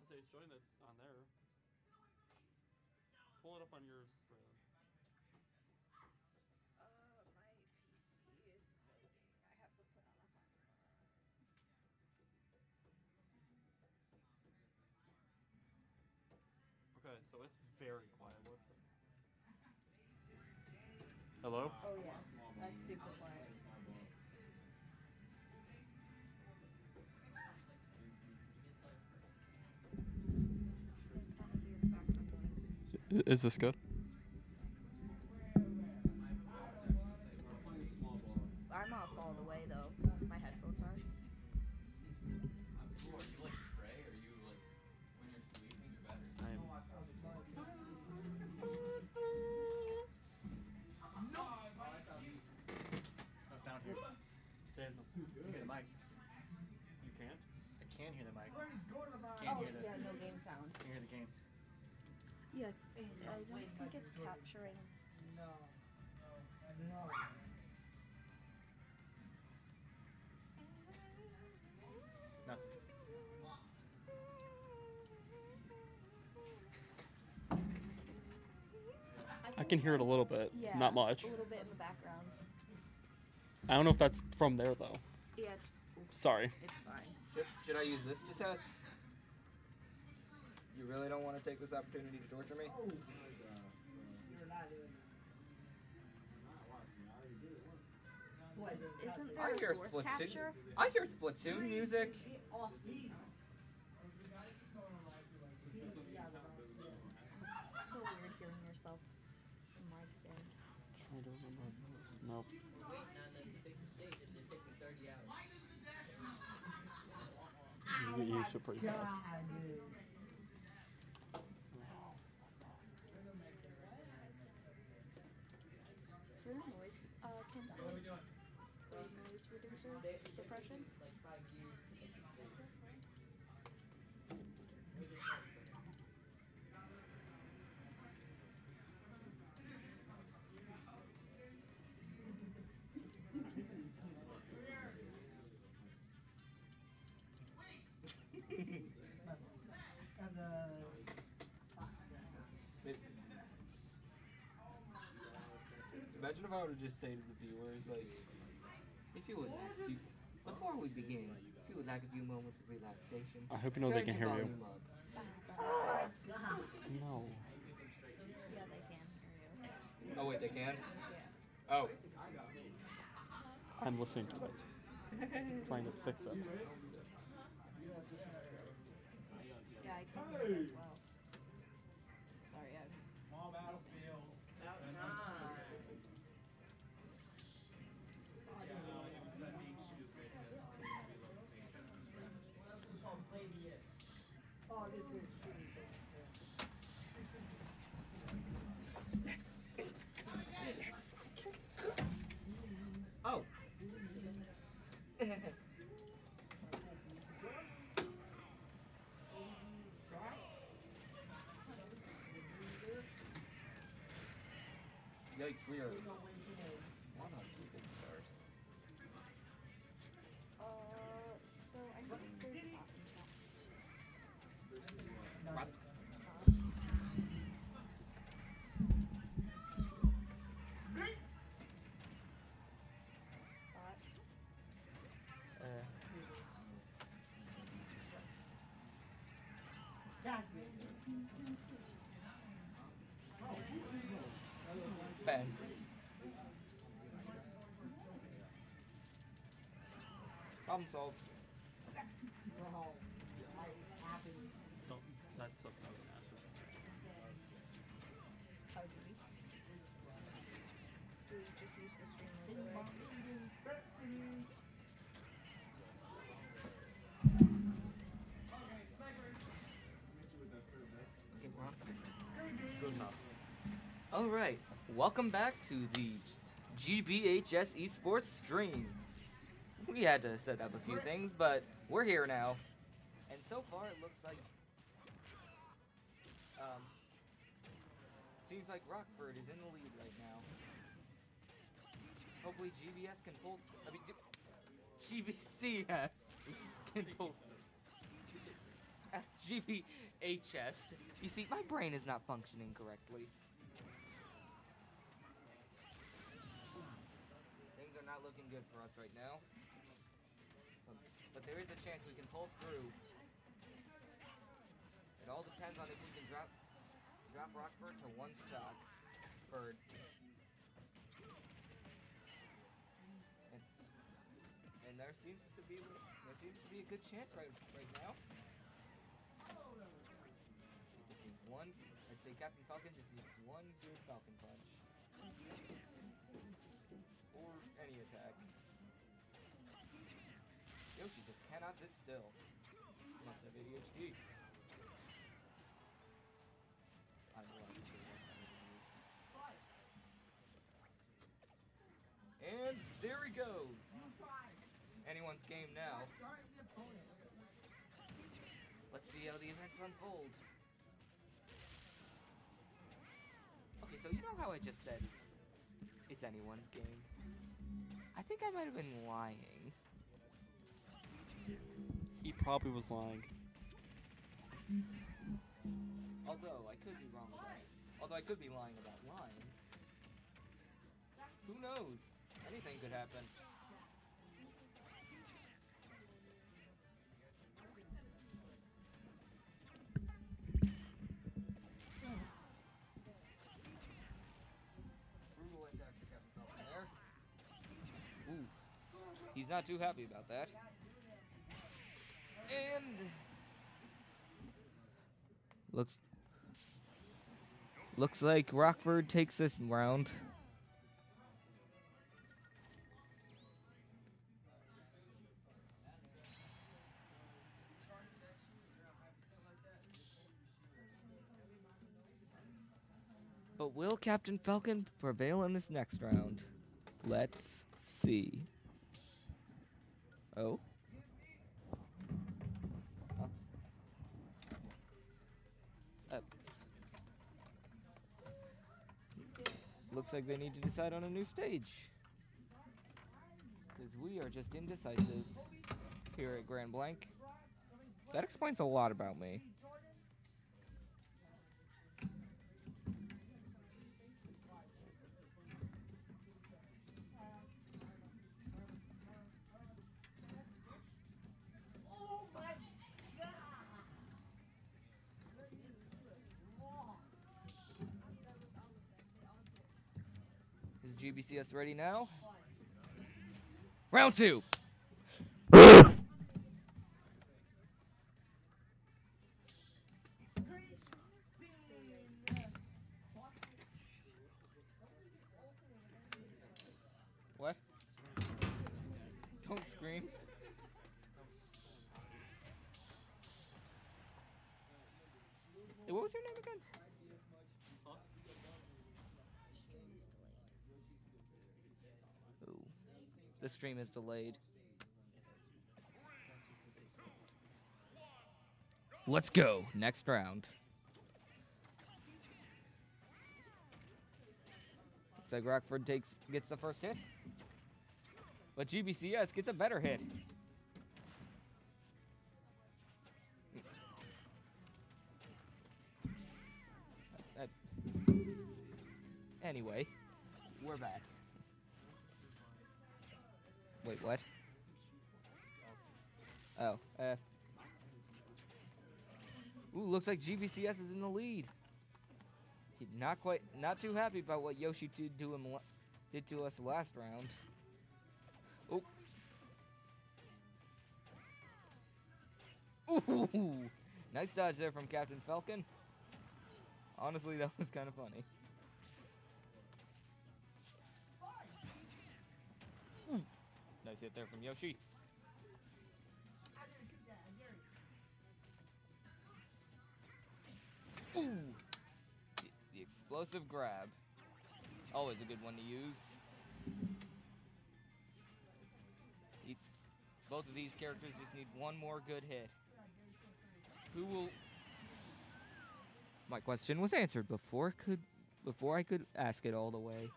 say it's showing that's on there. Pull it up on yours. My PC is loading. I have to put on a hard mode. Okay, so it's very quiet. Hello? Oh yeah, that's super quiet. Is this good? I'm up all the way though. My headphones are. Are you like Trey, or you like when you're sleeping, you're better? No sound here. You hear the mic. You can't? I can hear the mic. Oh yeah, no game sound. Can hear the game. Yeah, I don't think it's capturing. No. Nothing. I can hear it a little bit. Yeah, Not much. A little bit in the background. I don't know if that's from there though. Yeah, Sorry. it's fine. Should I use this to test? You really don't want to take this opportunity to torture me? You're not doing it. Isn't I there hear a source capture? I hear Splatoon music. Off. So weird hearing yourself. Mic thing. Try to remember this. Nope. Waiting on them to fix the stage, and it took me 30 hours. You get used to it pretty fast. God, dude. Is there a noise canceling? Noise reducer suppression? Like 5 years. Imagine if I were to just say to the viewers, like, if you would like, before we begin, if you would like a few moments of relaxation, I hope you know they can hear you. volume up. No. Yeah, they can hear you. Oh wait, they can? Yeah. Oh. I'm listening to it. Trying to fix it. Yeah, I can hear it as well. Sorry, Small battlefield. Oh, this is Oh. Yikes, we are not on to a good start. so I think there's What? Ben. Problem solved. Don't. That's something I would ask. How do we? Do we just use the stream overlay? Okay, we're on. Good enough. All right, welcome back to the GBHS Esports stream. We had to set up a few things, but we're here now. And so far, it looks like, seems like Rockford is in the lead right now. Hopefully GBS can pull, GBCS can pull GBHS. You see, my brain is not functioning correctly. Things are not looking good for us right now. But there is a chance we can pull through. It all depends on if we can drop Rockford to 1 stock. And there seems to be a good chance right now. Just needs one. I'd say Captain Falcon just needs one good Falcon punch. Or any attack. Yoshi just cannot sit still. Must have ADHD. I don't know why I say that. And there he goes. Anyone's game now. Let's see how the events unfold. Okay, so you know how I just said it's anyone's game? I think I might have been lying. He probably was lying. Although I could be wrong about it. Although I could be lying about lying. Who knows? Anything could happen. Brutal attack to Captain Falcon there. Ooh. He's not too happy about that. And looks like Rockford takes this round. But will Captain Falcon prevail in this next round? Let's see. Oh. Looks like they need to decide on a new stage. Because we are just indecisive here at Grand Blanc. That explains a lot about me. Is GBCS ready now? Round 2. What? Don't scream. Hey, what was your name again? Ooh. The stream is delayed. Let's go. Next round. Looks like Rockford gets the first hit. But GBCS gets a better hit. Anyway, we're back. Wait, what? Oh, ooh, looks like GBCS is in the lead. He's not too happy about what Yoshi did to us last round. Oh. Ooh, nice dodge there from Captain Falcon. Honestly, that was kind of funny. Ooh. Nice hit there from Yoshi. Ooh. The explosive grab. Always a good one to use. Both of these characters just need one more good hit. Who will... My question was answered before I could ask it all the way.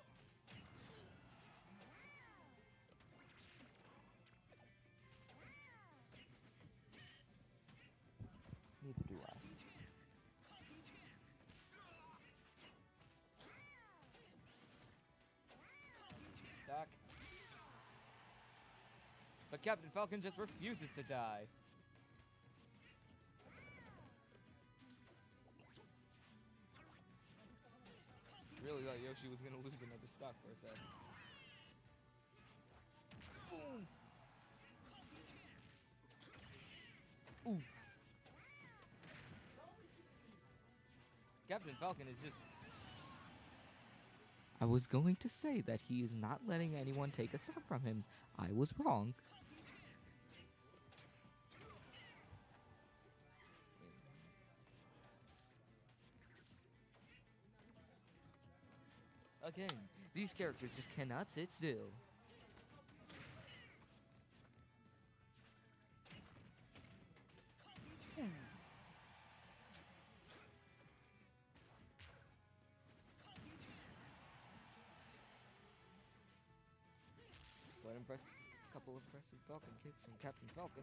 But Captain Falcon just refuses to die. Really thought Yoshi was gonna lose another stock for a sec. Ooh. Ooh. Captain Falcon is just... I was going to say that he is not letting anyone take a stock from him. I was wrong. Again, these characters just cannot sit still. But couple of impressive Falcon kicks from Captain Falcon.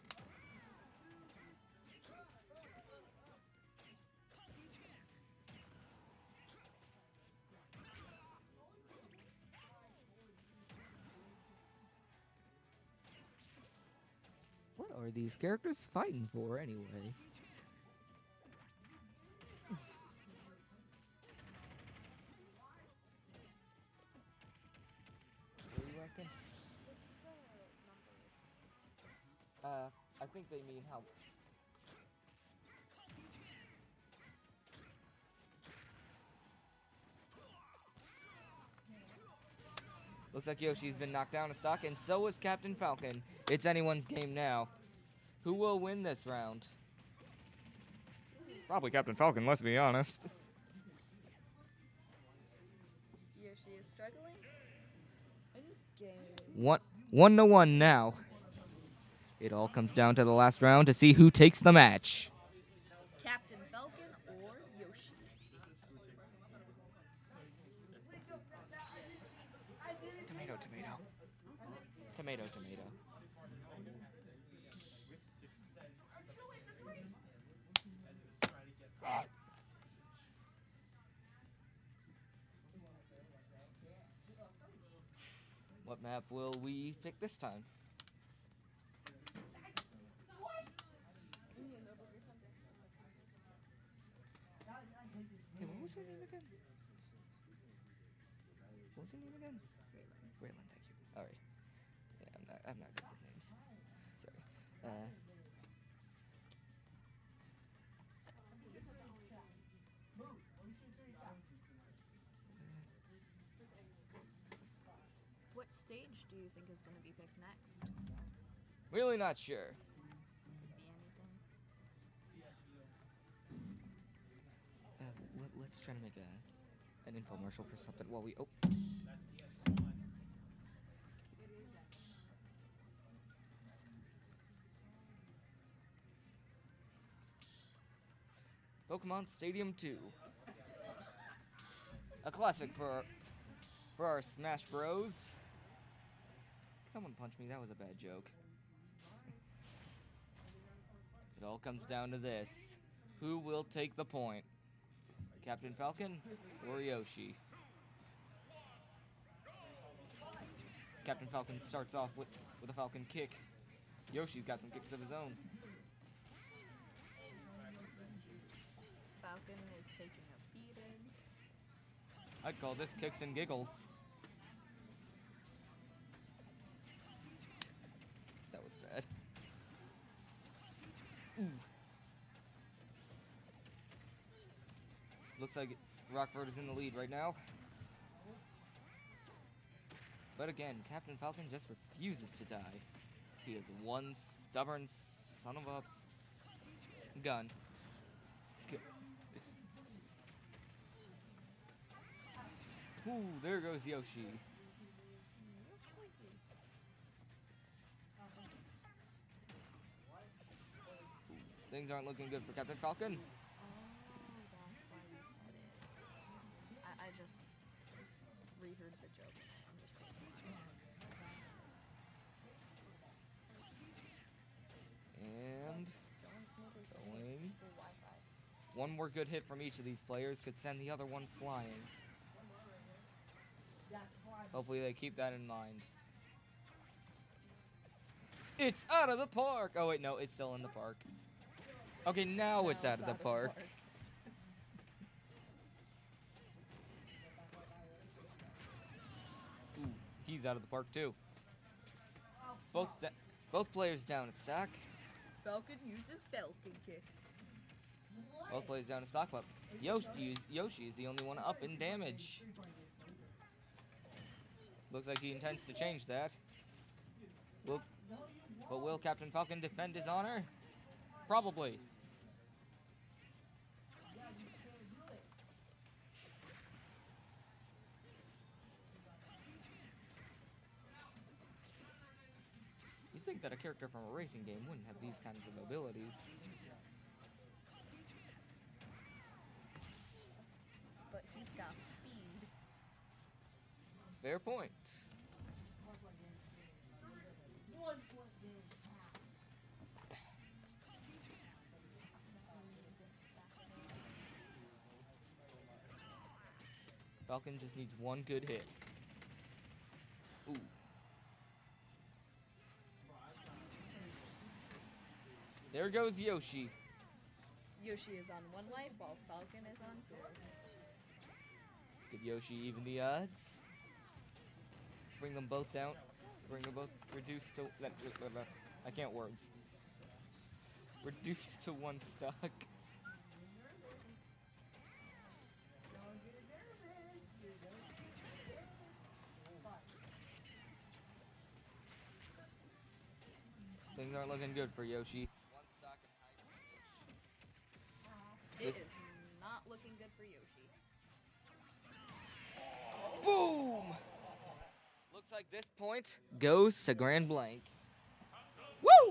What are these characters fighting for anyway? What are you asking? I think they mean how... Looks like Yoshi's been knocked down a stock, and so is Captain Falcon. It's anyone's game now. Who will win this round? Probably Captain Falcon, let's be honest. Yoshi is struggling. Game. 1-1 now. It all comes down to the last round to see who takes the match. Captain Falcon or Yoshi? Tomato, tomato. Tomato, tomato. What map will we pick this time? Hey, what was her name again? What was her name again? Raylan, thank you. Alright. Yeah, I'm not good with names. Sorry. What stage do you think is going to be picked next? Really not sure. Could be anything. Let's try to make an infomercial for something while we... Oh. Pokemon Stadium 2. A classic for our Smash Bros. Someone punch me, that was a bad joke. It all comes down to this. Who will take the point? Captain Falcon or Yoshi? Captain Falcon starts off with a Falcon kick. Yoshi's got some kicks of his own. Falcon is taking a beating. I'd call this kicks and giggles. That was bad. Ooh. Looks like Rockford is in the lead right now. But again, Captain Falcon just refuses to die. He is one stubborn son of a gun. Ooh, there goes Yoshi. Things aren't looking good for Captain Falcon. That's why you said it. I just reheard the joke. I understand why. And Going smoothly for going. school Wi-Fi. One more good hit from each of these players could send the other one flying. Hopefully they keep that in mind. It's out of the park. Oh wait, no, it's still in the park. Okay, now it's out of the park. Ooh, he's out of the park too. Both players down at stock. Falcon uses Falcon kick. Both players down at stock, but Yoshi is the only one up in damage. Looks like he intends to change that. But will Captain Falcon defend his honor? Probably. You'd think that a character from a racing game wouldn't have these kinds of abilities. But he's got speed. Fair point. Falcon just needs one good hit. Ooh. There goes Yoshi. Yoshi is on 1 life while Falcon is on 2. Give Yoshi even the odds. Bring them both down. Bring them both reduced to... I can't words. Reduced to 1 stock. Things aren't looking good for Yoshi. 1 stock and high damage. It is not looking good for Yoshi. Boom! Looks like this point goes to Grand Blanc. Woo!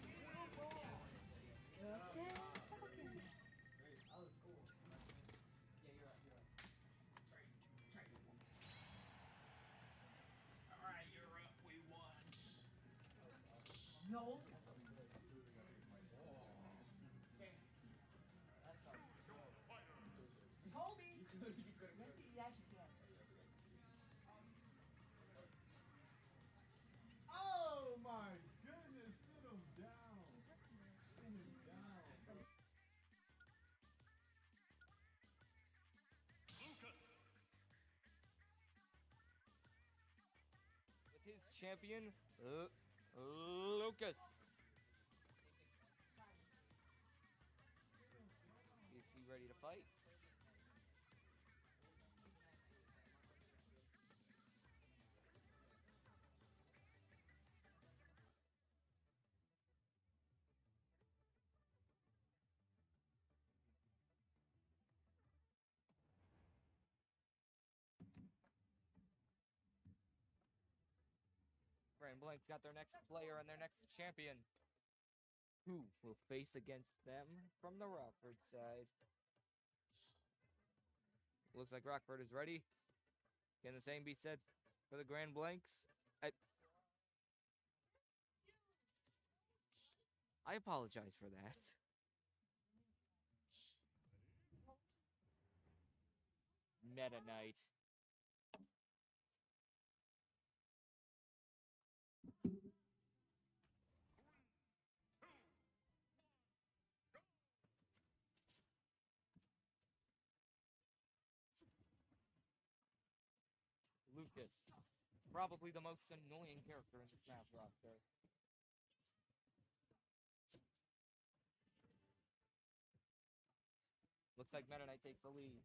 No. Oh my goodness, sit him down. Sit him down. With his champion, Lucas. Is he ready to fight? Grand Blanc's got their next player and their next champion. Who will face against them from the Rockford side? Looks like Rockford is ready. Can the same be said for the Grand Blancs? I apologize for that. Meta Knight. Lucas. Probably the most annoying character in the Smash roster. Looks like Meta Knight takes the lead.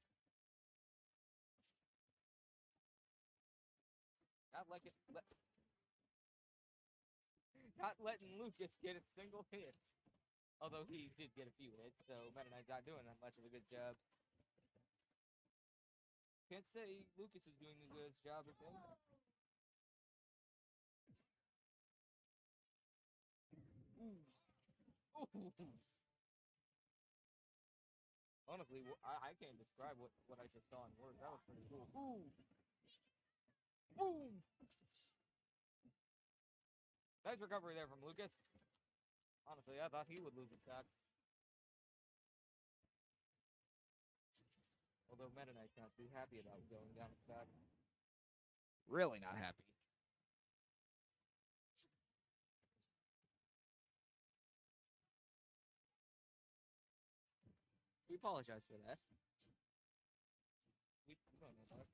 Not letting Lucas get a single hit. Although he did get a few hits, so Meta Knight's not doing that much of a good job. Can't say Lucas is doing a good job of him. Ooh. Honestly, I can't describe what I just saw in words. That was pretty cool. Ooh. Boom! Nice recovery there from Lucas. Honestly, I thought he would lose his stock. Although Meta Knight's not too happy about going down his stock. Really not happy. We apologize for that. We don't know that.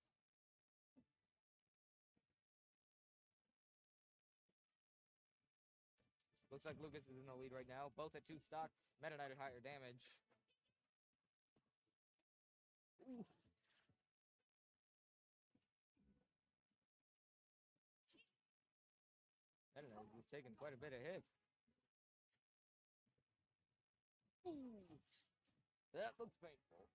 Looks like Lucas is in the lead right now. Both at 2 stocks. Meta Knight at higher damage. Ooh. Meta Knight is taking quite a bit of hits. Ooh. That looks painful.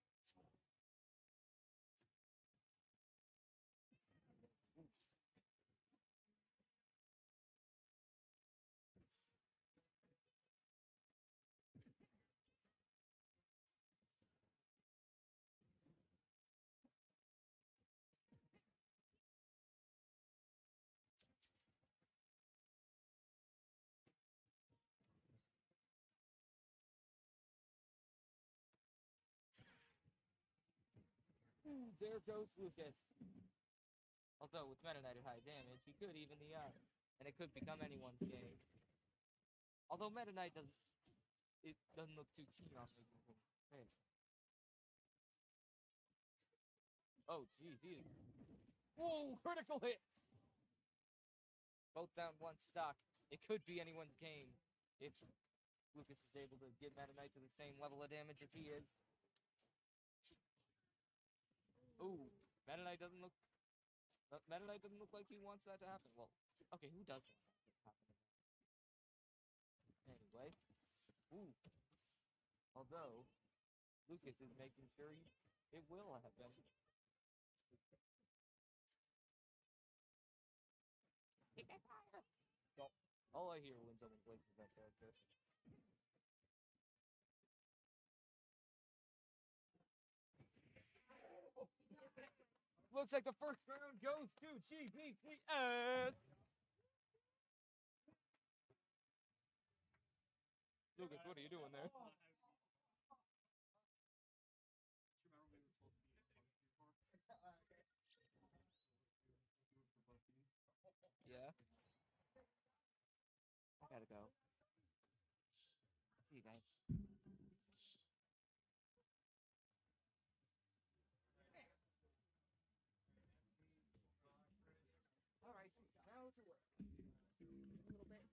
There goes Lucas. Although with Meta Knight at high damage, he could even the odds, and it could become anyone's game. Although Meta Knight doesn't look too keen on making things fair. Oh, geez, he is. Whoa, critical hits! Both down 1 stock. It could be anyone's game if Lucas is able to get Meta Knight to the same level of damage as he is. Ooh, Meta Knight doesn't look like he wants that to happen. Well, okay, who does want that to happen? Anyway, ooh. Although Lucas is making sure it will happen. All I hear when someone plays with that character. Looks like the first round goes to GBCS. Lucas, what are you doing there? Yeah. I gotta go. See you guys. All right, now to work. A little bit.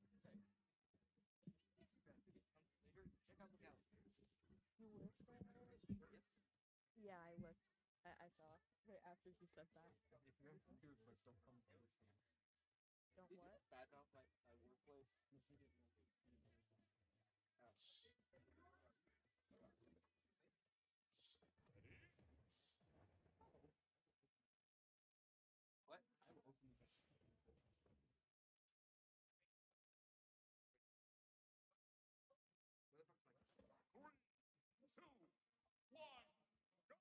Check out the calendar. You worked there? Yes. Yeah, I looked. I saw right after she said that. If you're confused, but don't come to understand. Don't Did you what? just badmouth my workplace? If you didn't know, What? I will open the Where the fuck's my... 3, 2, 1, go!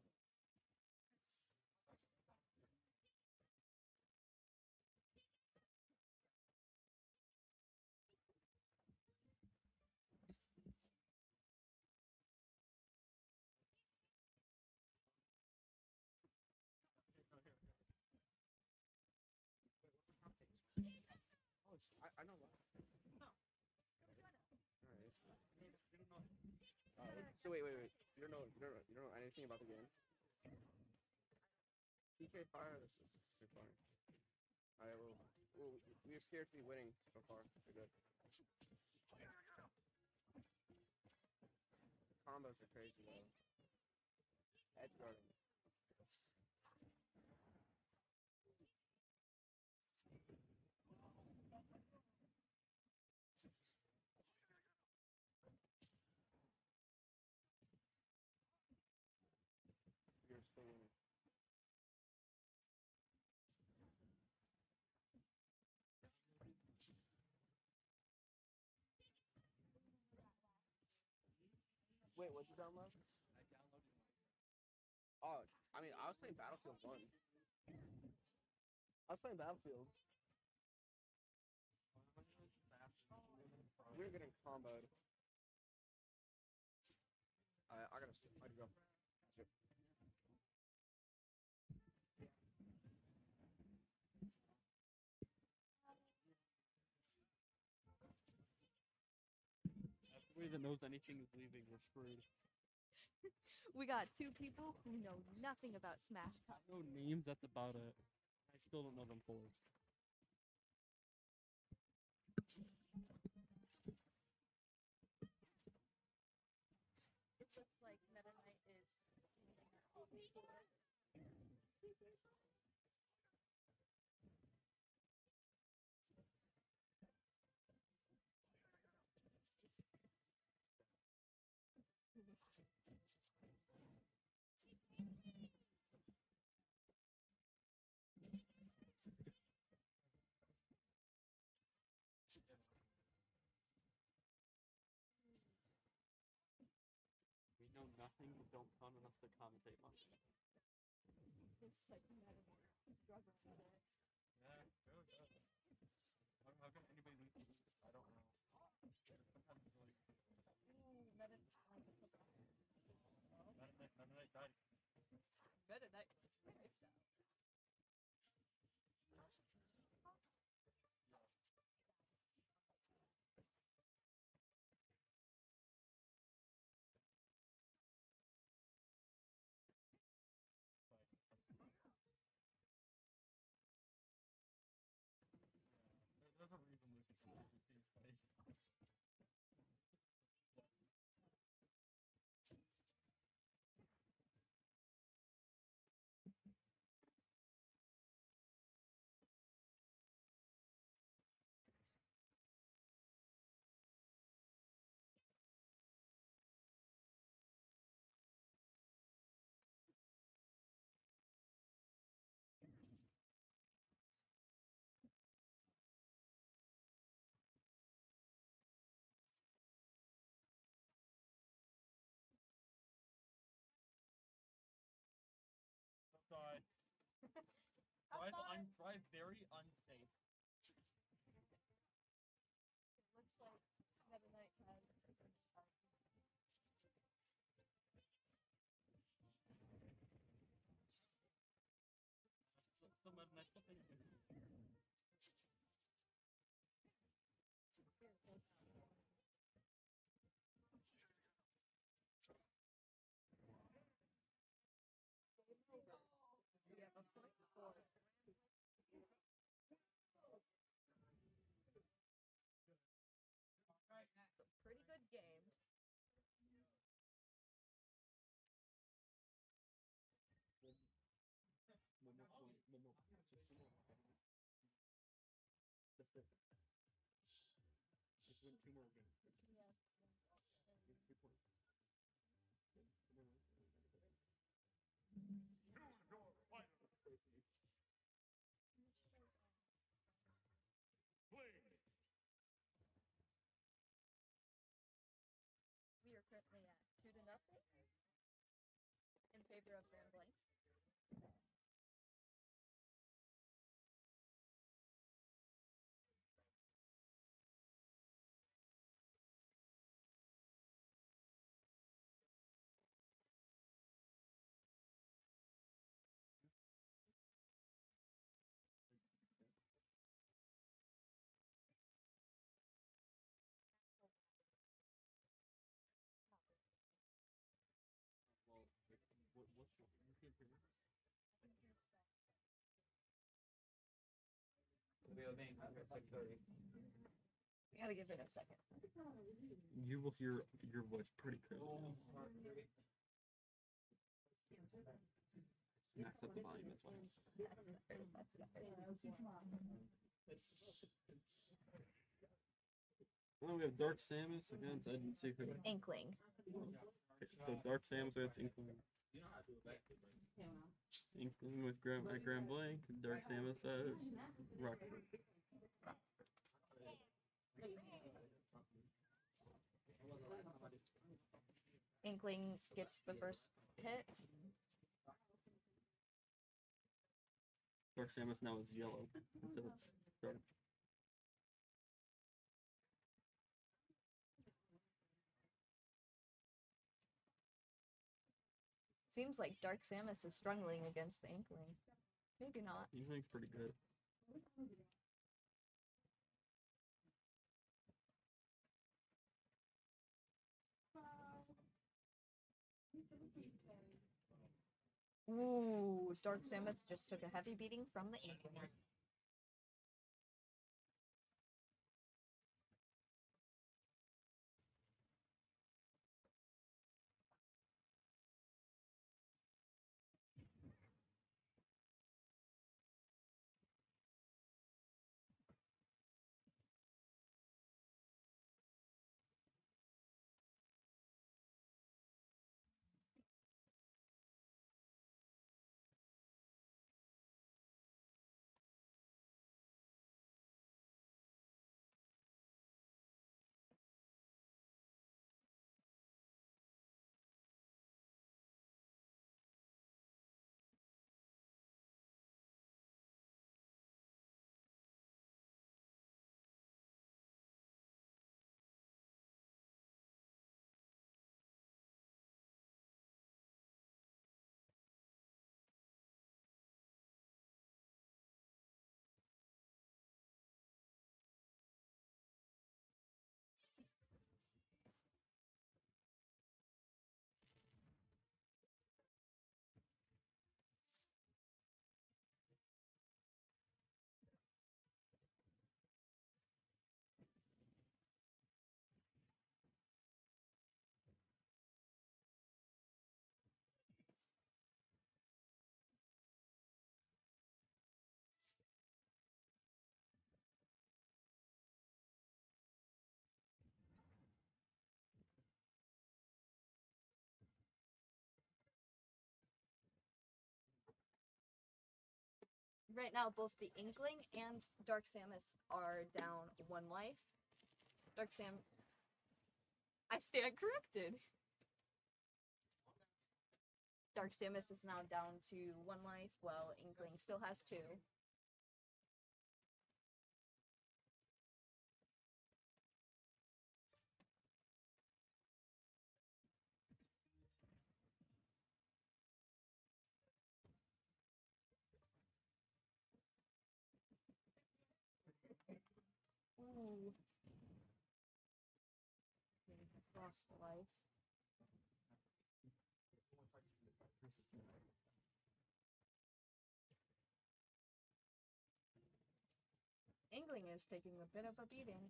Oh, I know what. No. Alright. You don't know. So wait. You don't know anything about the game? PK Fire, this is super funny. Alright, well, we appear to be winning so far. We're good. Combos are crazy though. Edge guarding. You're spinning. Wait, what'd you download? I downloaded my. Oh, I mean, I was playing Battlefield 1. I was playing Battlefield. We were getting comboed. I gotta go. Shit. Everybody that knows anything is leaving. We're screwed. We got two people who know nothing about Smash I Cut. know names, that's about it. I still don't know them fully. It looks like Meta Knight is We know nothing, but don't count enough to commentate much. looks like Meta Knight struggling with it. Yeah, really good. How can anybody lose to this? I don't know. Sometimes it's really... Ooh, Meta Knight wants to put that. Meta Knight died. Meta Knight was right now. There's a reason Lucas is played. Sorry. Drive very unsafe. It looks like Meta Knight has So Meta Knight, what thing is it? we have a point for it's a pretty good game. Momo. The fifth. Just win 2 more games. Yes. 2 points. We are currently at 2-0 in favor of Grand Blanc. Well, what's your European Premier? We gotta give it a second. You will hear your voice pretty clearly. Max up the volume as well. That's better. Well, we have Dark Samus against I didn't see who. Inkling. So Dark Samus against Inkling. Inkling with Grand Blanc, Dark Samus at Rockford. Inkling gets the first hit. Dark Samus now is yellow instead of dark. Seems like Dark Samus is struggling against the Inkling. Maybe not. Inkling's pretty good. Ooh, Dark Samus just took a heavy beating from the Inkling. Right now, both the Inkling and Dark Samus are down 1 life. Dark Sam... I stand corrected! Dark Samus is now down to 1 life, while Inkling still has 2. Ooh. He's lost a life. Inkling is taking a bit of a beating.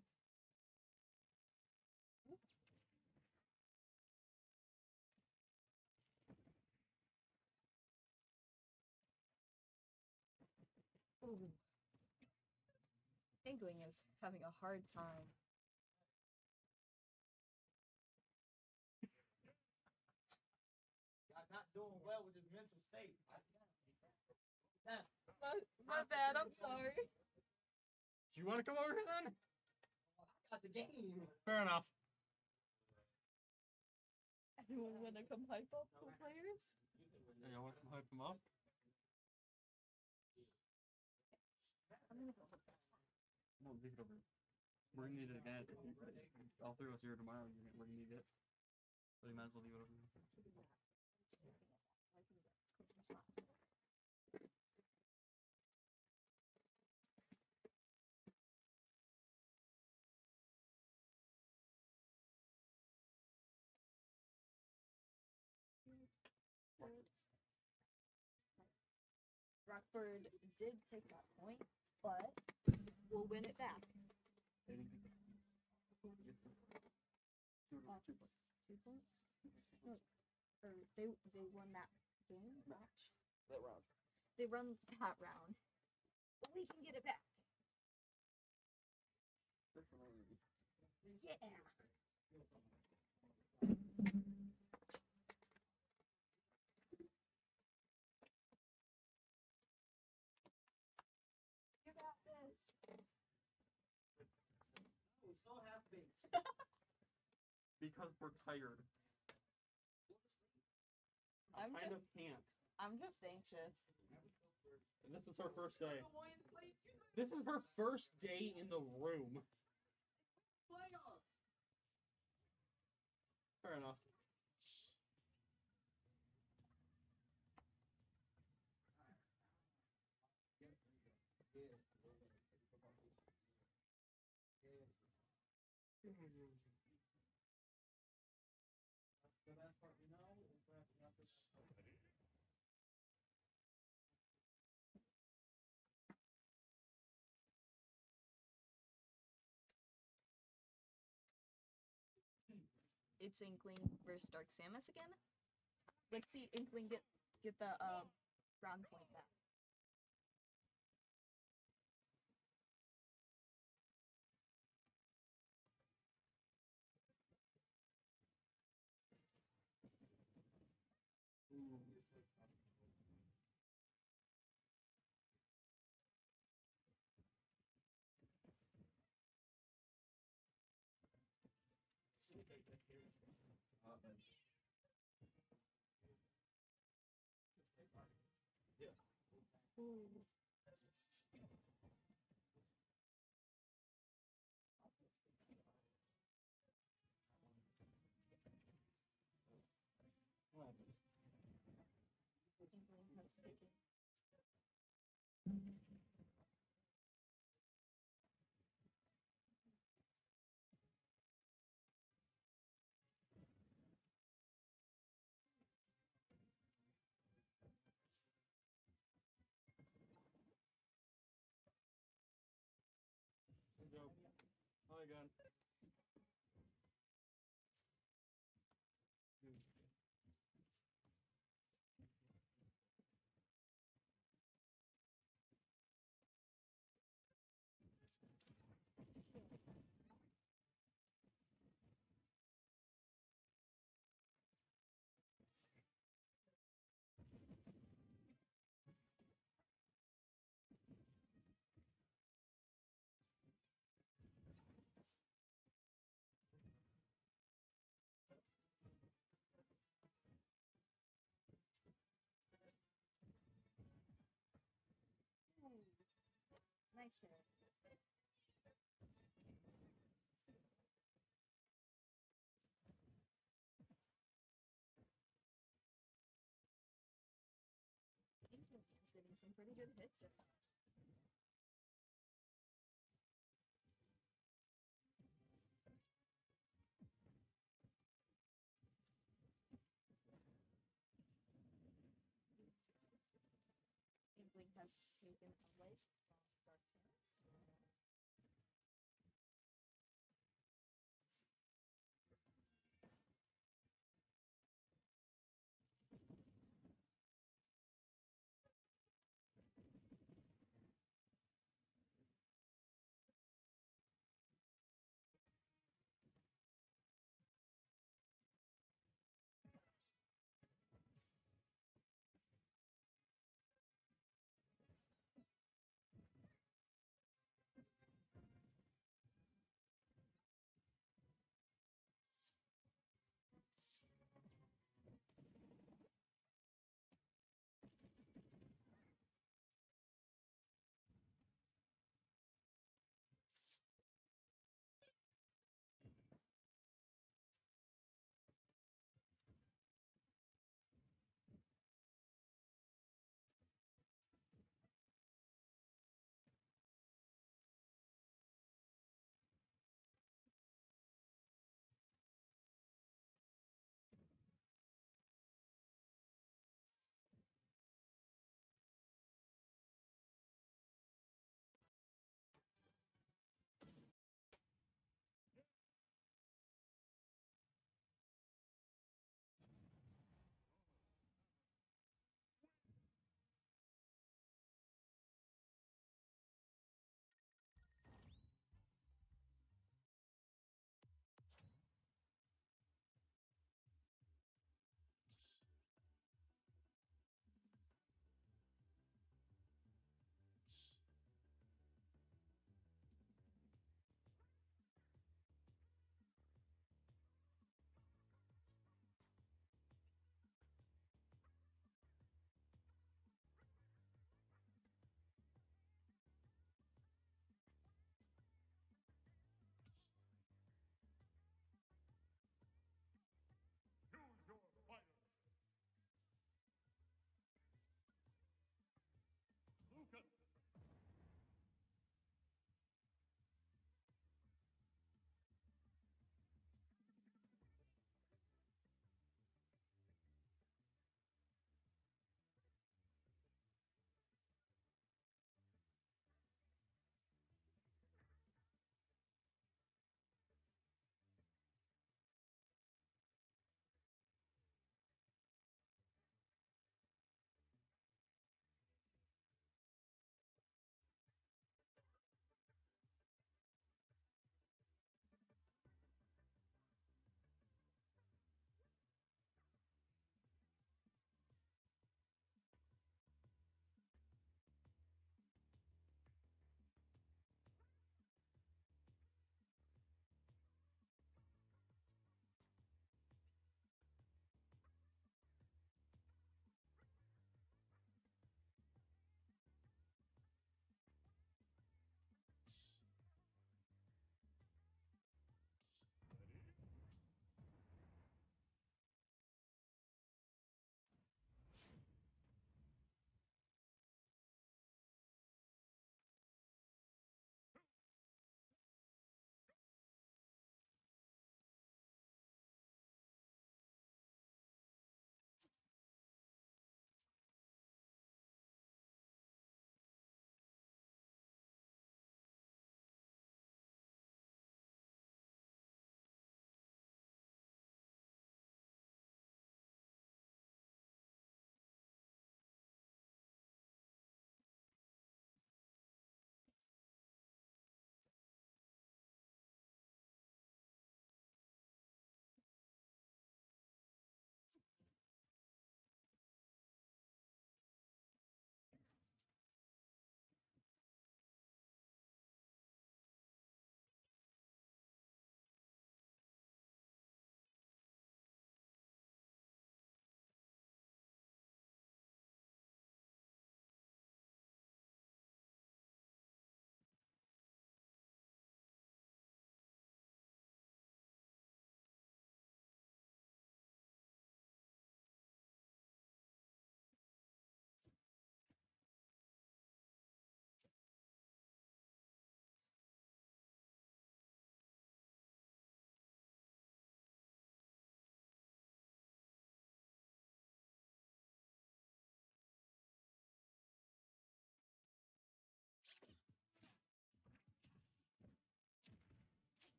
Ooh. Inkling is having a hard time. I'm not doing well with his mental state. My bad, I'm sorry. Do you want to come over here then? I got the game. Fair enough. Anyone want to come hype up the players? Hey, y'all want to hype them up? I'm gonna go with this one. No, leave it over. We're gonna need it again. All 3 of us here tomorrow. We're gonna need it. So you might as well leave it over here. Rockford did take that point, but we'll win it back. They didn't take it. 2 points. 2 points? No, or they won that game match. That round. They run that round, but we can get it back. Yeah. You got this. Oh, so happy. Because we're tired. I kind of can't. I'm just anxious. And this is her first day. This is her first day in the room. Playoffs. Fair enough. The best part we know is wrapping up this. it's Inkling versus Dark Samus again. Let's see Inkling get the ground point back. Ooh. Inkling has taken. Good job. Hi again. Ooh. Nice hit. Inkling is getting some pretty good hits in. Inkling has taken a life from Dark Samus.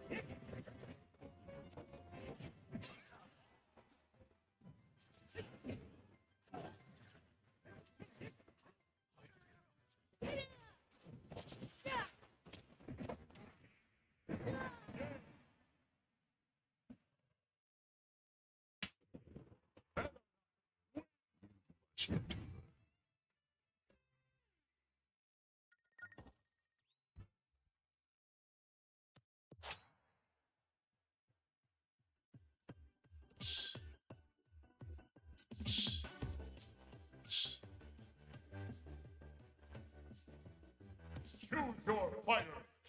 Choose your fighter.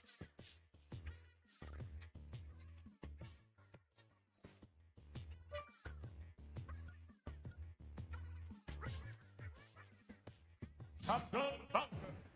Captain Blanc.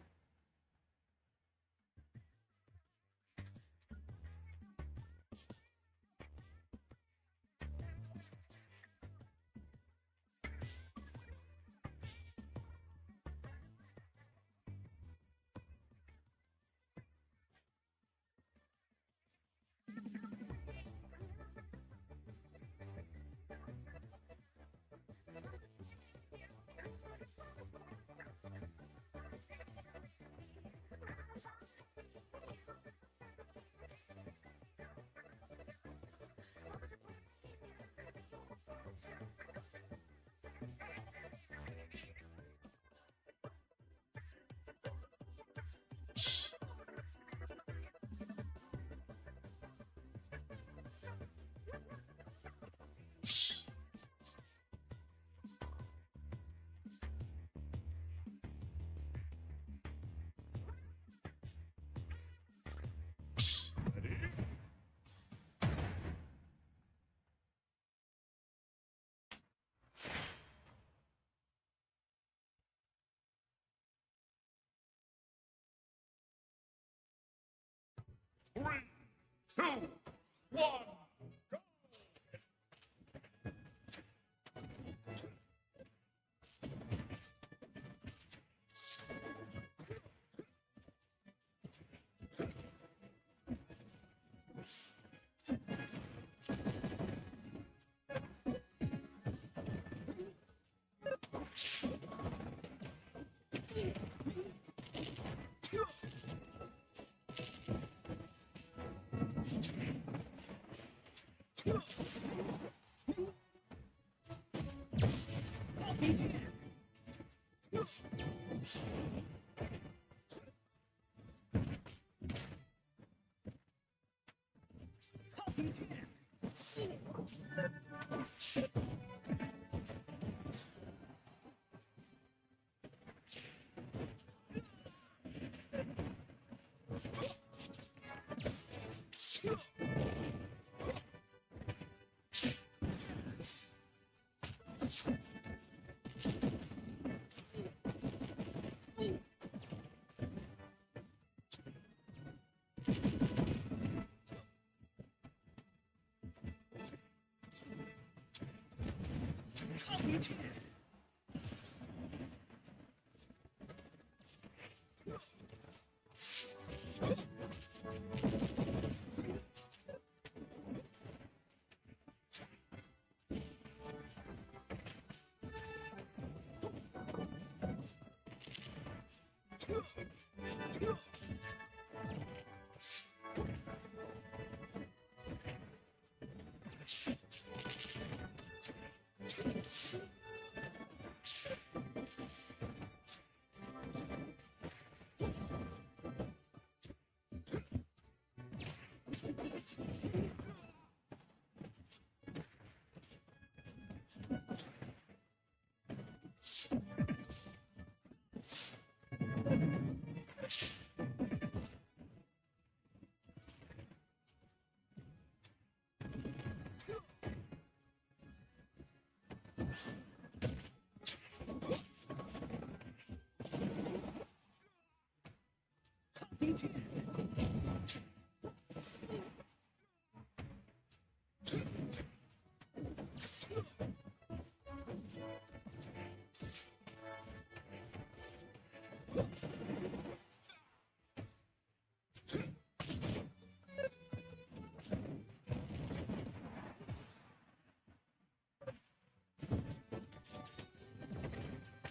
Three, two, one, go!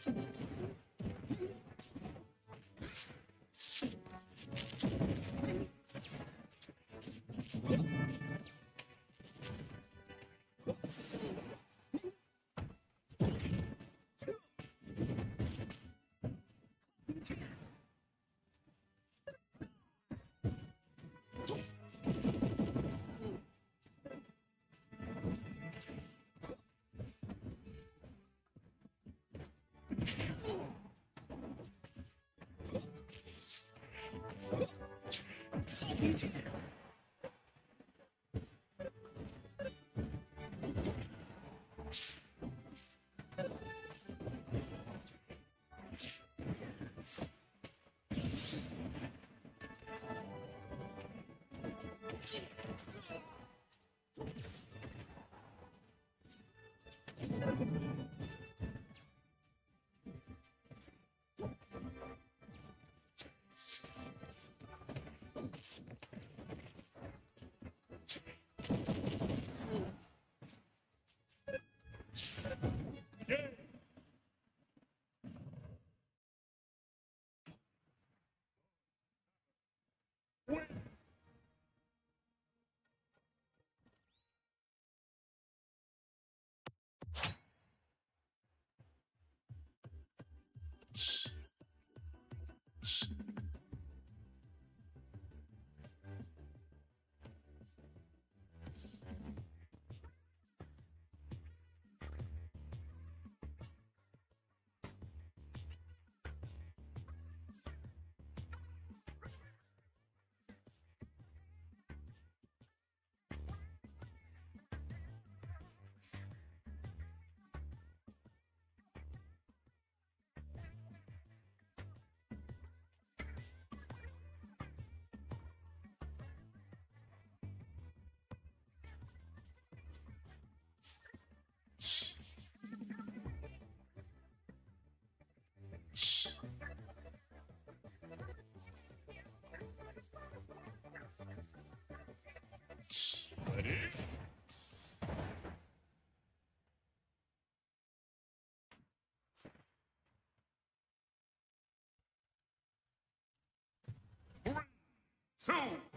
2,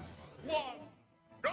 1, go!